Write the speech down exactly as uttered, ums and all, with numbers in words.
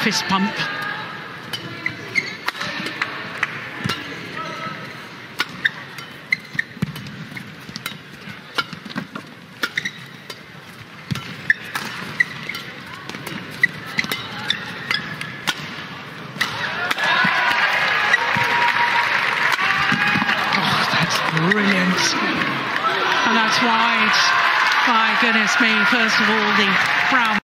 fist pump. Brilliant. And that's wide. My goodness me, first of all, the brown